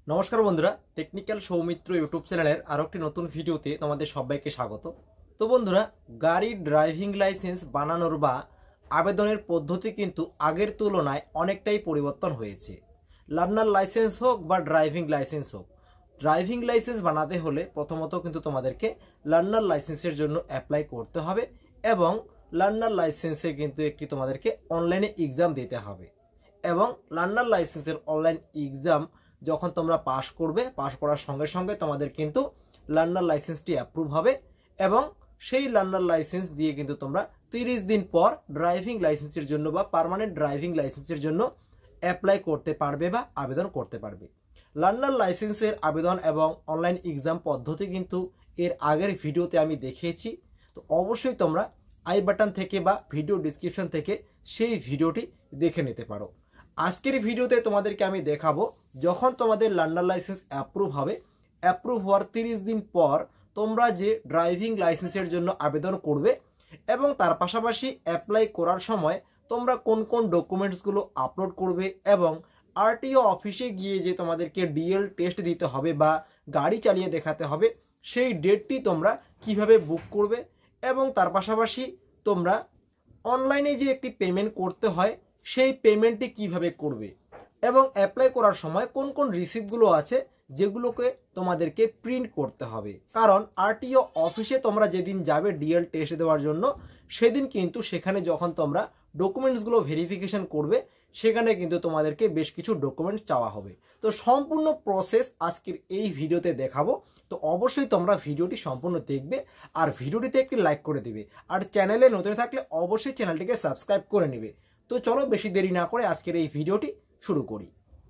নমস্কার বন্ধুরা, technical Soumitra YouTube চ্যানেলের আরও একটি নতুন ভিডিওতে তোমাদের সবাইকে স্বাগত। তো বন্ধুরা, গাড়ির ড্রাইভিং লাইসেন্স বানানোর বা আবেদনের পদ্ধতি কিন্তু আগের তুলনায় অনেকটাই পরিবর্তন হয়েছে। লার্নার লাইসেন্স হোক বা ড্রাইভিং লাইসেন্স হোক, ড্রাইভিং লাইসেন্স বানাতে হলে প্রথমত কিন্তু তোমাদেরকে লার্নার লাইসেন্সের জন্য অ্যাপ্লাই করতে হবে এবং লার্নার লাইসেন্সে কিন্তু একটি তোমাদেরকে অনলাইনে এক্সাম দিতে হবে এবং লার্নার লাইসেন্সের অনলাইন এক্সাম যখন তোমরা পাস করবে, পাস করার সঙ্গে সঙ্গে তোমাদের কিন্তু লার্নার লাইসেন্সটি অ্যাপ্রুভ হবে এবং সেই লার্নার লাইসেন্স দিয়ে কিন্তু তোমরা 30 দিন পর ড্রাইভিং লাইসেন্সের জন্য বা পার্মানেন্ট ড্রাইভিং লাইসেন্সের জন্য অ্যাপ্লাই করতে পারবে বা আবেদন করতে পারবে। লার্নার লাইসেন্সের আবেদন এবং অনলাইন এক্সাম পদ্ধতি কিন্তু এর আগের ভিডিওতে আমি দেখিয়েছি। তো অবশ্যই তোমরা আই বাটন থেকে বা ভিডিও ডিসক্রিপশন থেকে সেই ভিডিওটি দেখে নিতে পারো। আজকের ভিডিওতে তোমাদেরকে আমি দেখাবো যখন তোমাদের লার্নার লাইসেন্স অ্যাপ্রুভ হবে, অ্যাপ্রুভ হওয়ার 30 দিন পর তোমরা যে ড্রাইভিং লাইসেন্সের জন্য আবেদন করবে এবং তার পাশাপাশি অ্যাপ্লাই করার সময় তোমরা কোন কোন ডকুমেন্টসগুলো আপলোড করবে এবং আরটিও অফিসে গিয়ে যে তোমাদেরকে ডিএল টেস্ট দিতে হবে বা গাড়ি চালিয়ে দেখাতে হবে সেই ডেটটি তোমরা কিভাবে বুক করবে এবং তার পাশাপাশি তোমরা অনলাইনে যে একটি পেমেন্ট করতে হয় সেই পেমেন্টটি কিভাবে করবে এবং অ্যাপ্লাই করার সময় কোন কোন রিসিপ্টগুলো আছে যেগুলোকে তোমাদেরকে প্রিন্ট করতে হবে। কারণ আরটিও অফিসে তোমরা যেদিন যাবে ডিএল টেস্ট দেওয়ার জন্য, সেদিন কিন্তু সেখানে যখন তোমরা ডকুমেন্টসগুলো ভেরিফিকেশন করবে সেখানে কিন্তু তোমাদেরকে বেশ কিছু ডকুমেন্টস চাওয়া হবে। তো সম্পূর্ণ প্রসেস আজকের এই ভিডিওতে দেখাবো। তো অবশ্যই তোমরা ভিডিওটি সম্পূর্ণ দেখবে আর ভিডিওটিতে একটি লাইক করে দিবে আর চ্যানেলে নতুন থাকলে অবশ্যই চ্যানেলটিকে সাবস্ক্রাইব করে নেবে। তো চলো বেশি দেরি না করে আজকের এই ভিডিওটি শুরু করি।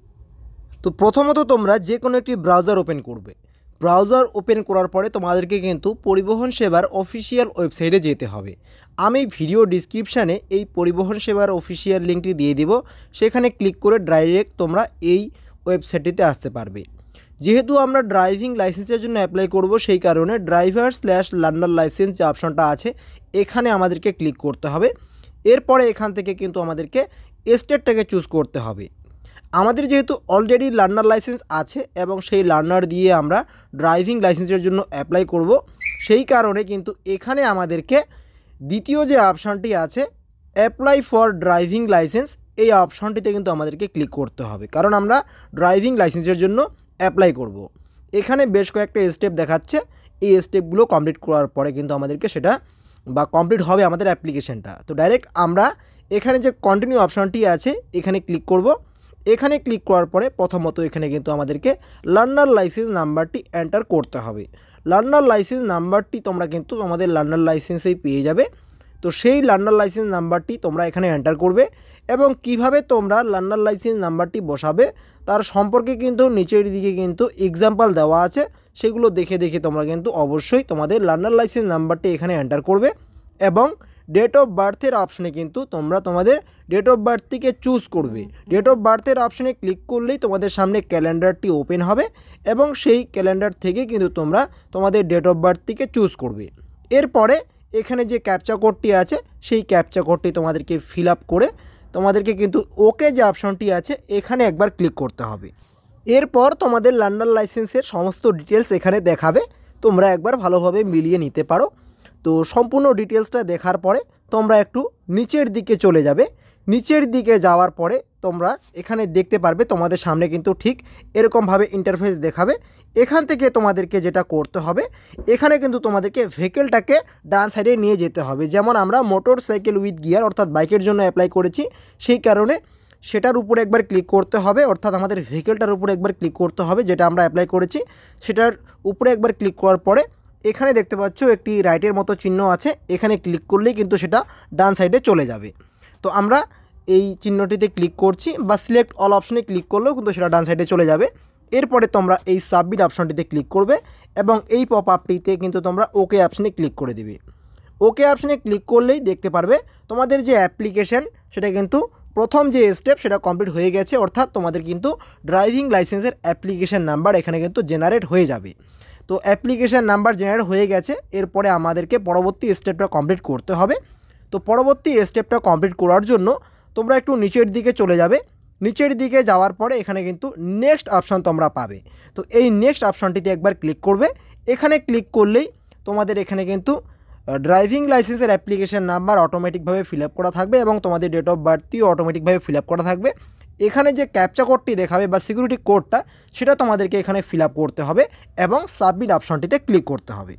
তো প্রথমত তোমরা যে কোনো একটি ব্রাউজার ওপেন করবে। ব্রাউজার ওপেন করার পরে তোমাদেরকে কিন্তু পরিবহন সেবার অফিসিয়াল ওয়েবসাইটে যেতে হবে। আমি ভিডিও ডিসক্রিপশানে এই পরিবহন সেবার অফিসিয়াল লিঙ্কটি দিয়ে দিব, সেখানে ক্লিক করে ডাইরেক্ট তোমরা এই ওয়েবসাইটটিতে আসতে পারবে। যেহেতু আমরা ড্রাইভিং লাইসেন্সের জন্য অ্যাপ্লাই করব, সেই কারণে ড্রাইভার/লার্নার লাইসেন্স যে অপশনটা আছে এখানে আমাদেরকে ক্লিক করতে হবে। এরপরে এখান থেকে কিন্তু আমাদেরকে স্টেটটাকে চুজ করতে হবে। আমাদের যেহেতু অলরেডি লার্নার লাইসেন্স আছে এবং সেই লার্নার দিয়ে আমরা ড্রাইভিং লাইসেন্সের জন্য অ্যাপ্লাই করব, সেই কারণে কিন্তু এখানে আমাদেরকে দ্বিতীয় যে অপশানটি আছে অ্যাপ্লাই ফর ড্রাইভিং লাইসেন্স, এই অপশানটিতে কিন্তু আমাদেরকে ক্লিক করতে হবে, কারণ আমরা ড্রাইভিং লাইসেন্সের জন্য অ্যাপ্লাই করব। এখানে বেশ কয়েকটা স্টেপ দেখাচ্ছে, এই স্টেপগুলো কমপ্লিট করার পরে কিন্তু আমাদেরকে সেটা বা কমপ্লিট হবে আমাদের অ্যাপ্লিকেশনটা। তো ডাইরেক্ট আমরা এখানে যে কন্টিনিউ অপশানটি আছে এখানে ক্লিক করব। এখানে ক্লিক করার পরে প্রথমত এখানে কিন্তু আমাদেরকে লার্নার লাইসেন্স নাম্বারটি এন্টার করতে হবে। লার্নার লাইসেন্স নাম্বারটি তোমরা কিন্তু তোমাদের লার্নার লাইসেন্সেই পেয়ে যাবে। তো সেই লার্নার লাইসেন্স নাম্বারটি তোমরা এখানে এন্টার করবে এবং কিভাবে তোমরা লার্নার লাইসেন্স নাম্বারটি বসাবে তার সম্পর্কে কিন্তু নিচের দিকে কিন্তু এক্সাম্পল দেওয়া আছে, সেগুলো দেখে দেখে তোমরা কিন্তু অবশ্যই তোমাদের লার্নার লাইসেন্স নাম্বারটি এখানে এন্টার করবে এবং ডেট অফ বার্থের অপশানে কিন্তু তোমরা তোমাদের ডেট অফ বার্থটিকে চুজ করবে। ডেট অফ বার্থের অপশানে ক্লিক করলেই তোমাদের সামনে ক্যালেন্ডারটি ওপেন হবে এবং সেই ক্যালেন্ডার থেকে কিন্তু তোমরা তোমাদের ডেট অফ বার্থটিকে চুজ করবে। এরপরে এখানে যে ক্যাপচা কোডটি আছে সেই ক্যাপচা কোডটি তোমাদেরকে ফিল আপ করে তোমাদেরকে কিন্তু ওকে যে অপশানটি আছে এখানে একবার ক্লিক করতে হবে। এরপর তোমাদের লার্নার লাইসেন্সের সমস্ত ডিটেলস এখানে দেখাবে, তোমরা একবার ভালোভাবে মিলিয়ে নিতে পারো। তো সম্পূর্ণ ডিটেলসটা দেখার পরে তোমরা একটু নিচের দিকে চলে যাবে। নিচের দিকে যাওয়ার পরে তোমরা এখানে দেখতে পারবে তোমাদের সামনে কিন্তু ঠিক এরকমভাবে ইন্টারফেস দেখাবে। এখান থেকে তোমাদেরকে যেটা করতে হবে, এখানে কিন্তু তোমাদেরকে ভেহিকেলটাকে ডান সাইডে নিয়ে যেতে হবে। যেমন আমরা মোটর সাইকেল উইথ গিয়ার অর্থাৎ বাইকের জন্য অ্যাপ্লাই করেছি, সেই কারণে সেটার উপরে একবার ক্লিক করতে হবে, অর্থাৎ আমাদের ভেহিকেলটার উপরে একবার ক্লিক করতে হবে যেটা আমরা অ্যাপ্লাই করেছি সেটার উপরে একবার ক্লিক করার পরে এখানে দেখতে পাচ্ছ একটি রাইটের মতো চিহ্ন আছে, এখানে ক্লিক করলেই কিন্তু সেটা ডান সাইডে চলে যাবে। তো আমরা এই চিহ্নটিতে ক্লিক করছি বা সিলেক্ট অল অপশনে ক্লিক করলেও কিন্তু সেটা ডান সাইডে চলে যাবে। এরপরে তোমরা এই সাবমিট অপশনটিতে ক্লিক করবে এবং এই পপ আপটিতে কিন্তু তোমরা ওকে অপশনে ক্লিক করে দিবে। ওকে অপশনে ক্লিক করলেই দেখতে পারবে তোমাদের যে অ্যাপ্লিকেশন সেটা কিন্তু প্রথম যে স্টেপ সেটা কমপ্লিট হয়ে গেছে, অর্থাৎ তোমাদের কিন্তু ড্রাইভিং লাইসেন্সের অ্যাপ্লিকেশন নাম্বার এখানে কিন্তু জেনারেট হয়ে যাবে। তো অ্যাপ্লিকেশান নাম্বার জেনারেট হয়ে গেছে, এরপরে আমাদেরকে পরবর্তী স্টেপটা কমপ্লিট করতে হবে। তো পরবর্তী স্টেপটা কমপ্লিট করার জন্য তোমরা একটু নিচের দিকে চলে যাবে। নিচের দিকে যাওয়ার পরে এখানে কিন্তু নেক্সট অপশন তোমরা পাবে। তো এই নেক্সট অপশনটিতে একবার ক্লিক করবে। এখানে ক্লিক করলেই তোমাদের এখানে কিন্তু ড্রাইভিং লাইসেন্সের অ্যাপ্লিকেশন নাম্বার অটোমেটিকভাবে ফিল আপ করা থাকবে এবং তোমাদের ডেট অফ বার্থটিও অটোমেটিকভাবে ফিল আপ করা থাকবে। এখানে যে ক্যাপচা কোডটি দেখাবে বা সিকিউরিটি কোডটা সেটা তোমাদেরকে এখানে ফিল আপ করতে হবে এবং সাবমিট অপশনটিতে ক্লিক করতে হবে।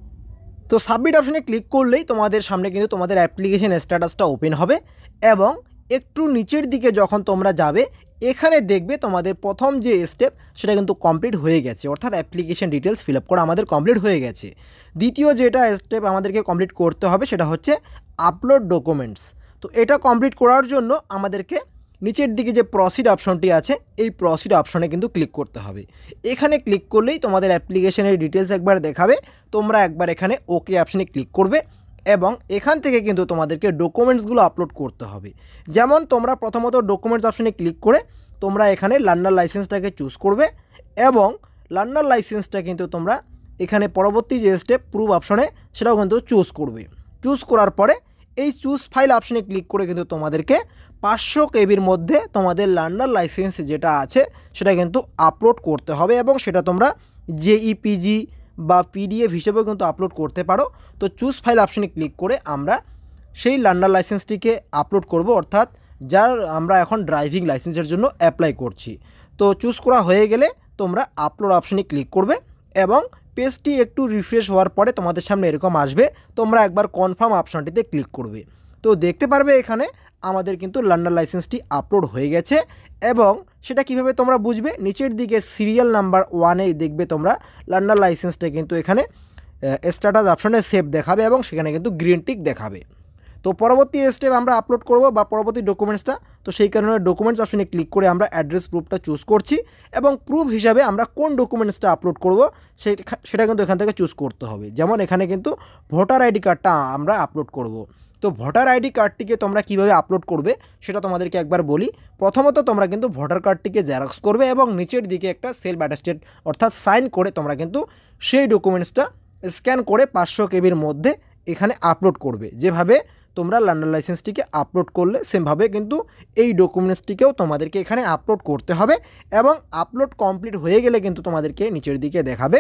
তো সাবমিট অপশনে ক্লিক করলেই তোমাদের সামনে কিন্তু তোমাদের অ্যাপ্লিকেশন স্ট্যাটাসটা ওপেন হবে এবং একটু নিচের দিকে যখন তোমরা যাবে এখানে দেখবে তোমাদের প্রথম যে স্টেপ সেটা কিন্তু কমপ্লিট হয়ে গেছে, অর্থাৎ অ্যাপ্লিকেশন ডিটেলস ফিল আপ করা আমাদের কমপ্লিট হয়ে গেছে। দ্বিতীয় যেটা স্টেপ আমাদেরকে কমপ্লিট করতে হবে সেটা হচ্ছে আপলোড ডকুমেন্টস। তো এটা কমপ্লিট করার জন্য আমাদেরকে নিচের দিকে যে প্রসিড অপশনটি আছে এই প্রসিড অপশনে কিন্তু ক্লিক করতে হবে। এখানে ক্লিক করলেই তোমাদের অ্যাপ্লিকেশনের ডিটেলস একবার দেখাবে, তোমরা একবার এখানে ওকে অপশনে ক্লিক করবে এবং এখান থেকে কিন্তু তোমাদেরকে ডকুমেন্টসগুলো আপলোড করতে হবে। যেমন তোমরা প্রথমত ডকুমেন্টস অপশনে ক্লিক করে তোমরা এখানে লার্নার লাইসেন্সটাকে চুজ করবে এবং লার্নার লাইসেন্সটা কিন্তু তোমরা এখানে পরবর্তী যে স্টেপ প্রুফ অপশনে সেটাও কিন্তু চুজ করবে। চুজ করার পরে এই চুজ ফাইল অপশনে ক্লিক করে কিন্তু তোমাদেরকে 500 কেবির মধ্যে তোমাদের লার্নার লাইসেন্স যেটা আছে সেটা কিন্তু আপলোড করতে হবে এবং সেটা তোমরা জেইপিজি বা পিডিএফ হিসেবেও কিন্তু আপলোড করতে পারো। তো চুজ ফাইল অপশনে ক্লিক করে আমরা সেই লার্নার লাইসেন্সটিকে আপলোড করব, অর্থাৎ যার আমরা এখন ড্রাইভিং লাইসেন্সের জন্য অ্যাপ্লাই করছি। তো চুজ করা হয়ে গেলে তোমরা আপলোড অপশনে ক্লিক করবে এবং পেজটি একটু রিফ্রেশ হওয়ার পরে তোমাদের সামনে এরকম আসবে, তোমরা একবার কনফার্ম অপশনটিতে ক্লিক করবে। তো দেখতে পারবে এখানে আমাদের কিন্তু লার্নার লাইসেন্সটি আপলোড হয়ে গেছে এবং সেটা কিভাবে তোমরা বুঝবে, নিচের দিকে সিরিয়াল নাম্বার 1-এ দেখবে তোমরা লার্নার লাইসেন্সটা কিন্তু এখানে স্ট্যাটাস অপশনে সেভ দেখাবে এবং সেখানে কিন্তু গ্রিন টিক দেখাবে। তো পরবর্তী স্টেপ আমরা আপলোড করব বা পরবর্তী ডকুমেন্টসটা, তো সেই কারণে ডকুমেন্টস অপশনে ক্লিক করে আমরা অ্যাড্রেস প্রুফটা চুজ করছি এবং প্রুফ হিসাবে আমরা কোন ডকুমেন্টসটা আপলোড করব সেটা কিন্তু এখান থেকে চুজ করতে হবে। যেমন এখানে কিন্তু ভোটার আইডি কার্ডটা আমরা আপলোড করব। তো ভোটার আইডি কার্ডটিকে তোমরা কিভাবে আপলোড করবে সেটা তোমাদেরকে একবার বলি। প্রথমত তোমরা কিন্তু ভোটার কার্ডটিকে জেরক্স করবে এবং নিচের দিকে একটা সেলফ অ্যাটেস্টেড অর্থাৎ সাইন করে তোমরা কিন্তু সেই ডকুমেন্টসটা স্ক্যান করে 500 কেবির মধ্যে এখানে আপলোড করবে। যেভাবে তোমরা লার্নার লাইসেন্সটিকে আপলোড করলে সেমভাবে কিন্তু এই ডকুমেন্টসটিকেও তোমাদেরকে এখানে আপলোড করতে হবে এবং আপলোড কমপ্লিট হয়ে গেলে কিন্তু তোমাদেরকে নিচের দিকে দেখাবে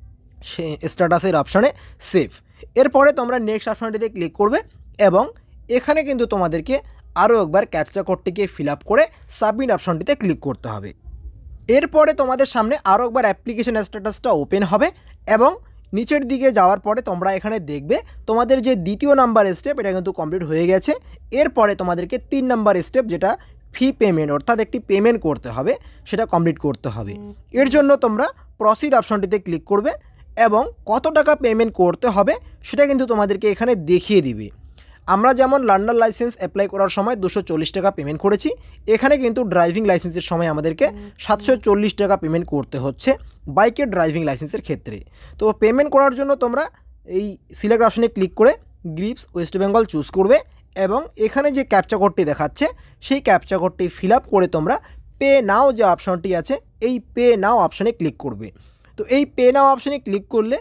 সে স্ট্যাটাসের অপশানে সেভ। এরপরে তোমরা নেক্সট অপশানটিতে ক্লিক করবে এবং এখানে কিন্তু তোমাদেরকে আরও একবার ক্যাপচা কোডটিকে ফিল আপ করে সাবমিট অপশানটিতে ক্লিক করতে হবে। এরপরে তোমাদের সামনে আরও একবার অ্যাপ্লিকেশন স্ট্যাটাসটা ওপেন হবে এবং নিচের দিকে যাওয়ার পরে তোমরা এখানে দেখবে তোমাদের যে দ্বিতীয় নাম্বার স্টেপ এটা কিন্তু কমপ্লিট হয়ে গেছে। এরপরে তোমাদেরকে 3 নাম্বার স্টেপ যেটা ফি পেমেন্ট অর্থাৎ একটি পেমেন্ট করতে হবে সেটা কমপ্লিট করতে হবে। এর জন্য তোমরা প্রসিড অপশনটিতে ক্লিক করবে এবং কত টাকা পেমেন্ট করতে হবে সেটা কিন্তু তোমাদেরকে এখানে দেখিয়ে দিবে। আমরা যেমন লার্নার লাইসেন্স অ্যাপ্লাই করার সময় 240 টাকা পেমেন্ট করেছি, এখানে কিন্তু ড্রাইভিং লাইসেন্সের সময় আমাদেরকে 740 টাকা পেমেন্ট করতে হচ্ছে বাইকের ড্রাইভিং লাইসেন্সের ক্ষেত্রে। তো পেমেন্ট করার জন্য তোমরা এই সিলেক্ট অপশনে ক্লিক করে গ্রিপস ওয়েস্ট বেঙ্গল চুজ করবে এবং এখানে যে ক্যাপচা কোডটি দেখাচ্ছে সেই ক্যাপচা কোডটি ফিল আপ করে তোমরা পে নাও যে অপশনটি আছে এই পে নাও অপশনে ক্লিক করবে। তো এই পে নাও অপশনে ক্লিক করলে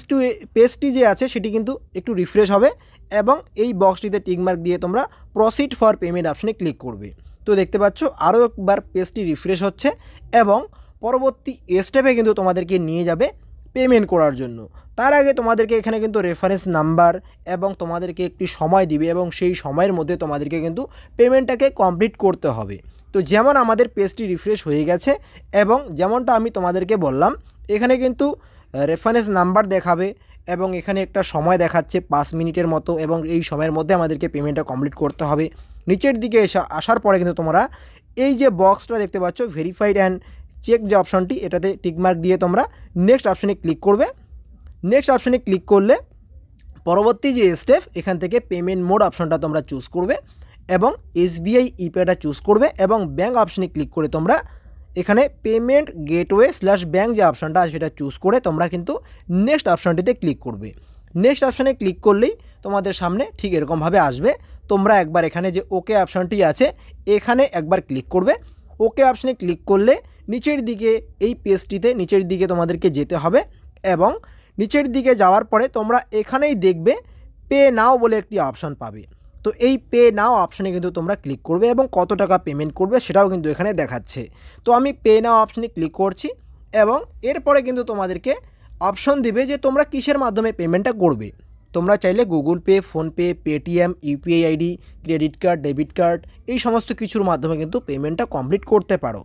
পেজটি যে আছে সেটি কিন্তু একটু রিফ্রেশ হবে এবং এই বক্সটিতে টিকমার্ক দিয়ে তোমরা প্রসিড ফর পেমেন্ট অপশনে ক্লিক করবে। তো দেখতে পাচ্ছ আরও একবার পেজটি রিফ্রেশ হচ্ছে এবং পরবর্তী স্টেপে কিন্তু তোমাদেরকে নিয়ে যাবে পেমেন্ট করার জন্য। তার আগে তোমাদেরকে এখানে কিন্তু রেফারেন্স নাম্বার এবং তোমাদেরকে একটি সময় দিবে এবং সেই সময়ের মধ্যে তোমাদেরকে কিন্তু পেমেন্টটাকে কমপ্লিট করতে হবে। তো যেমন আমাদের পেজটি রিফ্রেশ হয়ে গেছে এবং যেমনটা আমি তোমাদেরকে বললাম এখানে কিন্তু রেফারেন্স নাম্বার দেখাবে এবং এখানে একটা সময় দেখাচ্ছে 5 মিনিটের মতো এবং এই সময়ের মধ্যে আমাদেরকে পেমেন্টটা কমপ্লিট করতে হবে। নিচের দিকে আসার পরে কিন্তু তোমরা এই যে বক্সটা দেখতে পাচ্ছ ভেরিফাইড অ্যান্ড চেক যে অপশনটি এটাতে টিকমার্ক দিয়ে তোমরা নেক্সট অপশনে ক্লিক করবে। নেক্সট অপশনে ক্লিক করলে পরবর্তী যে স্টেপ এখান থেকে পেমেন্ট মোড অপশনটা তোমরা চুজ করবে এবং SBI ইপেটা চুজ করবে এবং ব্যাঙ্ক অপশনে ক্লিক করে তোমরা এখানে পেমেন্ট গেটওয়ে /ব্যাঙ্ক যে অপশনটা আছে সেটা চুজ করে তোমরা কিন্তু নেক্সট অপশনটিতে ক্লিক করবে। নেক্সট অপশনে ক্লিক করলেই তোমাদের সামনে ঠিক এরকমভাবে আসবে। তোমরা একবার এখানে যে ওকে অপশনটি আছে এখানে একবার ক্লিক করবে। ওকে অপশনে ক্লিক করলে নিচের দিকে এই পেজটিতে নিচের দিকে তোমাদেরকে যেতে হবে এবং নিচের দিকে যাওয়ার পরে তোমরা এখানেই দেখবে পে নাও বলে একটি অপশন পাবে। তো তো এই পে নাও অপশানে কিন্তু তোমরা ক্লিক করবে এবং কত টাকা পেমেন্ট করবে সেটাও কিন্তু এখানে দেখাচ্ছে। তো আমি পে নাও অপশানে ক্লিক করছি এবং এরপরে কিন্তু তোমাদেরকে অপশন দিবে যে তোমরা কিসের মাধ্যমে পেমেন্টটা করবে। তোমরা চাইলে Google Pay, PhonePe, Paytm, UPI ID, credit card, debit card এই সমস্ত কিছুর মাধ্যমে কিন্তু পেমেন্টটা কমপ্লিট করতে পারো।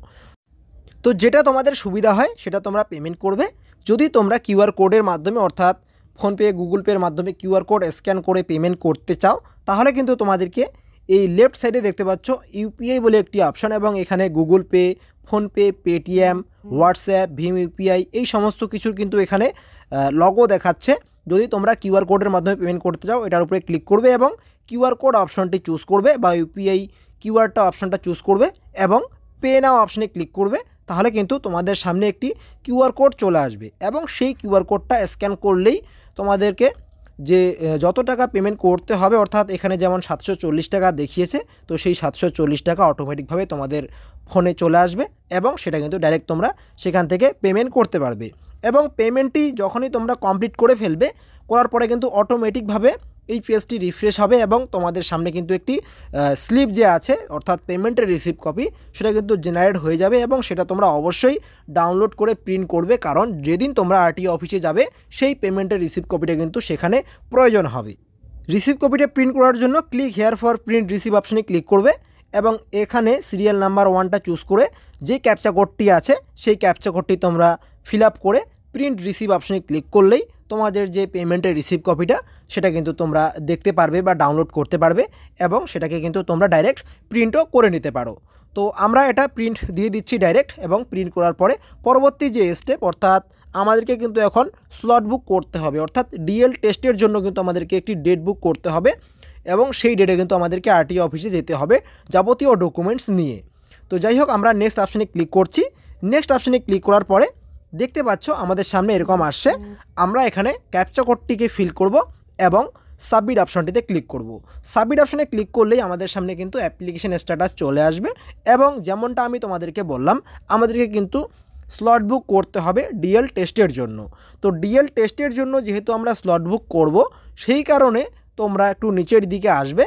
তো যেটা তোমাদের সুবিধা হয় সেটা তোমরা পেমেন্ট করবে। যদি তোমরা কিউআর কোডের মাধ্যমে অর্থাৎ ফোনপে, গুগল পের মাধ্যমে কিউআর কোড স্ক্যান করে পেমেন্ট করতে চাও তাহলে কিন্তু তোমাদেরকে এই লেফট সাইডে দেখতে পাচ্ছ ইউপিআই বলে একটি অপশন এবং এখানে Google Pay, PhonePe, Paytm, WhatsApp, ভীম ইউপিআই এই সমস্ত কিছুর কিন্তু এখানে লগো দেখাচ্ছে। যদি তোমরা কিউআর কোডের মাধ্যমে পেমেন্ট করতে চাও এটার উপরে ক্লিক করবে এবং কিউআর কোড অপশনটি চুজ করবে বা ইউপিআই কিউআরটা অপশনটা চুজ করবে এবং পে নাও অপশনে ক্লিক করবে। তাহলে কিন্তু তোমাদের সামনে একটি কিউআর কোড চলে আসবে এবং সেই কিউআর কোডটা স্ক্যান করলেই তোমাদেরকে যে যত টাকা পেমেন্ট করতে হবে অর্থাৎ এখানে যেমন 740 টাকা দেখিয়েছে তো সেই 740 টাকা অটোমেটিকভাবে তোমাদের ফোনে চলে আসবে এবং সেটা কিন্তু ডাইরেক্ট তোমরা সেখান থেকে পেমেন্ট করতে পারবে। এবং পেমেন্টটি যখনই তোমরা কমপ্লিট করে ফেলবে করার পরে কিন্তু অটোমেটিকভাবে এই পেজটি রিফ্রেশ হবে এবং তোমাদের সামনে কিন্তু একটি স্লিপ যে আছে অর্থাৎ পেমেন্টের রিসিপ্ট কপি সেটা কিন্তু জেনারেট হয়ে যাবে এবং সেটা তোমরা অবশ্যই ডাউনলোড করে প্রিন্ট করবে, কারণ যেদিন তোমরা আরটিও অফিসে যাবে সেই পেমেন্টের রিসিপ্ট কপিটা কিন্তু সেখানে প্রয়োজন হবে। রিসিপ্ট কপিটা প্রিন্ট করার জন্য click here for print receipt অপশনে ক্লিক করবে এবং এখানে সিরিয়াল নাম্বার 1টা চুজ করে যে ক্যাপচা কোডটি আছে সেই ক্যাপচা কোডটি তোমরা ফিল আপ করে প্রিন্ট রিসিপ্ট অপশনে ক্লিক করলেই তোমাদের যে পেমেন্টের রিসিপ্ট কপিটা সেটা কিন্তু তোমরা দেখতে পারবে বা ডাউনলোড করতে পারবে এবং সেটাকে কিন্তু তোমরা ডাইরেক্ট প্রিন্টও করে নিতে পারো। তো আমরা এটা প্রিন্ট দিয়ে দিচ্ছি ডাইরেক্ট এবং প্রিন্ট করার পরে পরবর্তী যে স্টেপ অর্থাৎ আমাদেরকে কিন্তু এখন স্লট বুক করতে হবে অর্থাৎ ডিএল টেস্টের জন্য কিন্তু আমাদেরকে একটি ডেট বুক করতে হবে এবং সেই ডেটে কিন্তু আমাদেরকে আরটিও অফিসে যেতে হবে যাবতীয় ডকুমেন্টস নিয়ে। তো যাই হোক আমরা নেক্সট অপশনে ক্লিক করছি। নেক্সট অপশনে ক্লিক করার পরে দেখতে পাচ্ছ আমাদের সামনে এরকম আসছে। আমরা এখানে ক্যাপচা কোডটিকে ফিল করব এবং সাবমিট অপশনটিতে ক্লিক করব। সাবমিট অপশনে ক্লিক করলেই আমাদের সামনে কিন্তু অ্যাপ্লিকেশন স্ট্যাটাস চলে আসবে এবং যেমনটা আমি তোমাদেরকে বললাম আমাদেরকে কিন্তু স্লট বুক করতে হবে ডিএল টেস্টের জন্য। তো ডিএল টেস্টের জন্য যেহেতু আমরা স্লট বুক করব সেই কারণে তোমরা একটু নিচের দিকে আসবে।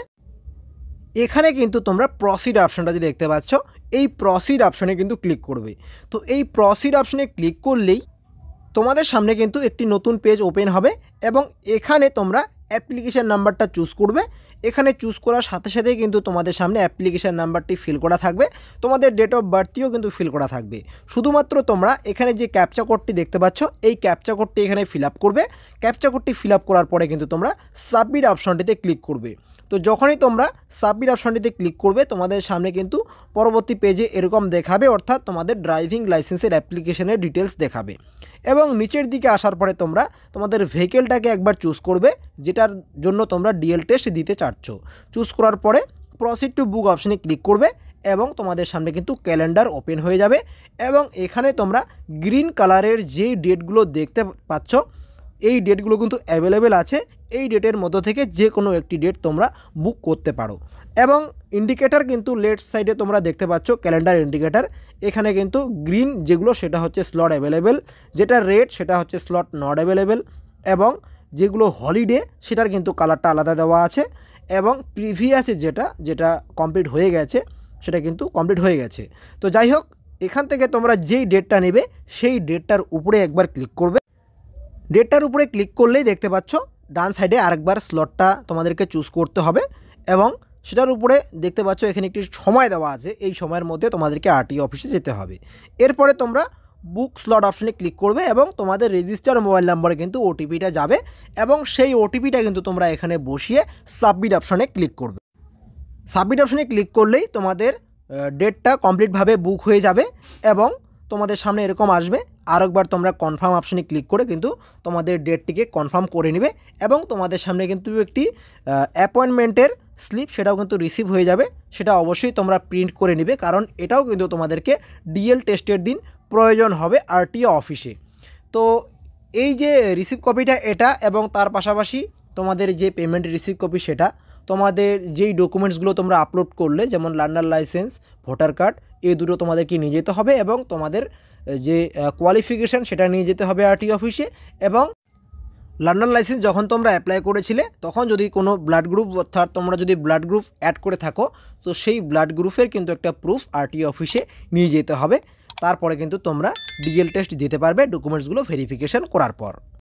এখানে কিন্তু তোমরা প্রসিড অপশনটা যে দেখতে পাচ্ছ এই প্রসিড অপশনে কিন্তু ক্লিক করবে। তো এই প্রসিড অপশনে ক্লিক করলেই তোমাদের সামনে কিন্তু একটি নতুন পেজ ওপেন হবে এবং এখানে তোমরা অ্যাপ্লিকেশান নাম্বারটা চুজ করবে। এখানে চুজ করার সাথে সাথেই কিন্তু তোমাদের সামনে অ্যাপ্লিকেশান নাম্বারটি ফিল করা থাকবে, তোমাদের ডেট অফ বার্থটিও কিন্তু ফিল করা থাকবে। শুধুমাত্র তোমরা এখানে যে ক্যাপচা কোডটি দেখতে পাচ্ছ এই ক্যাপচা কোডটি এখানে ফিল আপ করবে। ক্যাপচা কোডটি ফিল আপ করার পরে কিন্তু তোমরা সাবমিট অপশনটিতে ক্লিক করবে। তো যখনই তোমরা সাবমিট অপশনটিতে ক্লিক করবে তোমাদের সামনে কিন্তু পরবর্তী পেজে এরকম দেখাবে অর্থাৎ তোমাদের ড্রাইভিং লাইসেন্সের অ্যাপ্লিকেশনের ডিটেলস দেখাবে এবং নিচের দিকে আসার পরে তোমরা তোমাদের ভেহিকেলটাকে একবার চুজ করবে যেটার জন্য তোমরা ডিএল টেস্ট দিতে চাচ্ছ। চুজ করার পরে প্রসিড টু বুক অপশনে ক্লিক করবে এবং তোমাদের সামনে কিন্তু ক্যালেন্ডার ওপেন হয়ে যাবে এবং এখানে তোমরা গ্রিন কালারের যেই ডেটগুলো দেখতে পাচ্ছ এই ডেটগুলো কিন্তু অ্যাভেলেবেল আছে। এই ডেটের মধ্য থেকে যে কোনো একটি ডেট তোমরা বুক করতে পারো এবং ইন্ডিকেটার কিন্তু লেফট সাইডে তোমরা দেখতে পাচ্ছ ক্যালেন্ডার ইন্ডিকেটার। এখানে কিন্তু গ্রিন যেগুলো সেটা হচ্ছে স্লট অ্যাভেলেবেল, যেটা রেড সেটা হচ্ছে স্লট নট অ্যাভেলেবেল এবং যেগুলো হলিডে সেটার কিন্তু কালারটা আলাদা দেওয়া আছে এবং প্রিভিয়াসে যেটা কমপ্লিট হয়ে গেছে সেটা কিন্তু কমপ্লিট হয়ে গেছে। তো যাই হোক এখান থেকে তোমরা যেই ডেটটা নেবে সেই ডেটটার উপরে একবার ক্লিক করবে। ডেটটার উপরে ক্লিক করলেই দেখতে পাচ্ছ ডান সাইডে আরেকবার স্লটটা তোমাদেরকে চুজ করতে হবে এবং সেটার উপরে দেখতে পাচ্ছ এখানে একটি সময় দেওয়া আছে, এই সময়ের মধ্যে তোমাদেরকে আরটিও অফিসে যেতে হবে। এরপরে তোমরা বুক স্লট অপশনে ক্লিক করবে এবং তোমাদের রেজিস্টার মোবাইল নম্বরে কিন্তু ওটিপিটা যাবে এবং সেই ওটিপিটা কিন্তু তোমরা এখানে বসিয়ে সাবমিট অপশনে ক্লিক করবে। সাবমিট অপশনে ক্লিক করলেই তোমাদের ডেটটা কমপ্লিটভাবে বুক হয়ে যাবে এবং তোমাদের সামনে এরকম আসবে। আরেকবার তোমরা কনফার্ম অপশনে ক্লিক করে কিন্তু তোমাদের ডেটটিকে কনফার্ম করে নেবে এবং তোমাদের সামনে কিন্তু একটি অ্যাপয়েন্টমেন্টের স্লিপ সেটাও কিন্তু রিসিভ হয়ে যাবে। সেটা অবশ্যই তোমরা প্রিন্ট করে নেবে কারণ এটাও কিন্তু তোমাদেরকে ডিএল টেস্টের দিন প্রয়োজন হবে আরটিও অফিসে। তো এই যে রিসিভ কপিটা এটা এবং তার পাশাপাশি তোমাদের যে পেমেন্ট রিসিভ কপি সেটা, তোমাদের যেই ডকুমেন্টসগুলো তোমরা আপলোড করলে যেমন লার্নার লাইসেন্স, ভোটার কার্ড এই দুটো তোমাদেরকে নিয়ে যেতে হবে এবং তোমাদের যে কোয়ালিফিকেশান সেটা নিয়ে যেতে হবে আরটিও অফিসে এবং লার্নার লাইসেন্স যখন তোমরা অ্যাপ্লাই করেছিলে তখন যদি কোনো ব্লাড গ্রুপ অর্থাৎ তোমরা যদি ব্লাড গ্রুপ অ্যাড করে থাকো তো সেই ব্লাড গ্রুপের কিন্তু একটা প্রুফ আরটিও অফিসে নিয়ে যেতে হবে। তারপরে কিন্তু তোমরা ডিএল টেস্ট দিতে পারবে ডকুমেন্টসগুলো ভেরিফিকেশন করার পর।